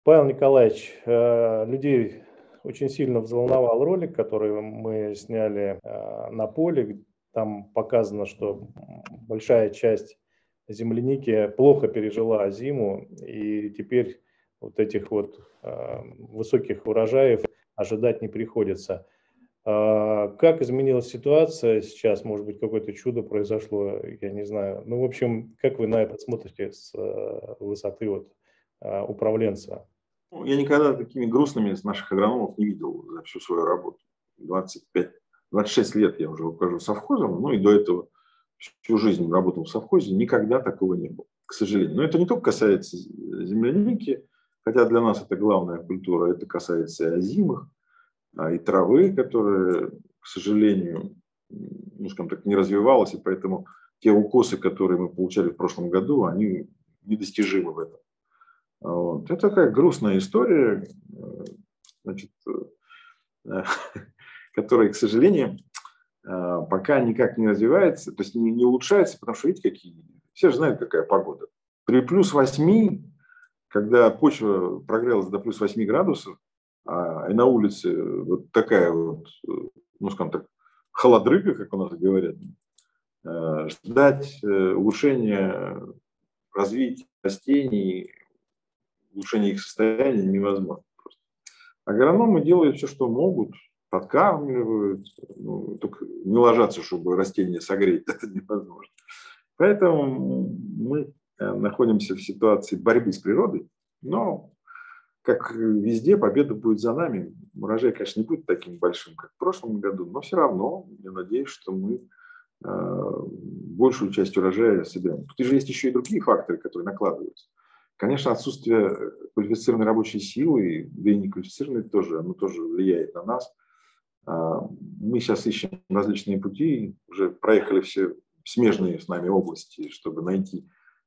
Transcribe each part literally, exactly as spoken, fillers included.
Павел Николаевич, э, людей очень сильно взволновал ролик, который мы сняли э, на поле. Там показано, что м, большая часть земляники плохо пережила зиму, и теперь вот этих вот э, высоких урожаев ожидать не приходится. А, Как изменилась ситуация сейчас? Может быть, какое-то чудо произошло, я не знаю. Ну, в общем, как вы на это смотрите с э, высоты вот э, управленца? Ну, я никогда такими грустными с наших агрономов не видел за всю свою работу. двадцать пять, двадцать шесть лет я уже руковожу совхозом, ну и до этого всю жизнь работал в совхозе, никогда такого не было, к сожалению. Но это не только касается земляники, хотя для нас это главная культура, это касается и озимых, а и травы, которая, к сожалению, ну, скажем так, не развивалась, и поэтому те укосы, которые мы получали в прошлом году, они недостижимы в этом. Вот. Это такая грустная история, э, значит, э, которая, к сожалению, э, пока никак не развивается, то есть не, не улучшается, потому что, видите, какие, все же знают, какая погода. При плюс восьми, когда почва прогрелась до плюс восьми градусов, а, и на улице вот такая вот, э, ну, скажем так, холодрыга, как у нас говорят, э, ждать э, улучшения развития растений, улучшения их состояния невозможно. Агрономы делают все, что могут, подкармливают, ну, только не ложатся, чтобы растения согреть, это невозможно. Поэтому мы э, находимся в ситуации борьбы с природой, но, как везде, победа будет за нами. Урожай, конечно, не будет таким большим, как в прошлом году, но все равно я надеюсь, что мы э, большую часть урожая соберем. Тут же есть еще и другие факторы, которые накладываются. Конечно, отсутствие квалифицированной рабочей силы, да и неквалифицированной тоже, оно тоже влияет на нас. А, Мы сейчас ищем различные пути, уже проехали все смежные с нами области, чтобы найти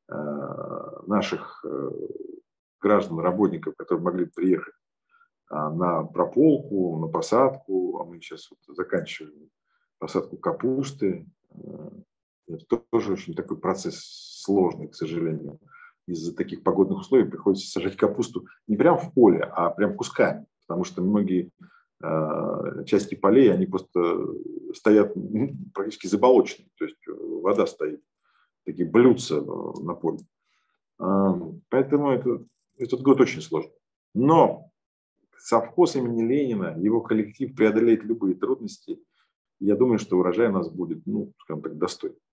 а, наших э, граждан, работников, которые могли бы приехать а, на прополку, на посадку. А мы сейчас вот заканчиваем посадку капусты. Э, Это тоже очень такой процесс сложный, к сожалению. Из-за таких погодных условий приходится сажать капусту не прямо в поле, а прям кусками, потому что многие э, части полей, они просто стоят ну, практически заболоченные, то есть э, вода стоит, такие блюдца э, на поле. А, Поэтому это, этот год очень сложный. Но совхоз имени Ленина, его коллектив преодолеет любые трудности. Я думаю, что урожай у нас будет, ну, скажем так, достойный.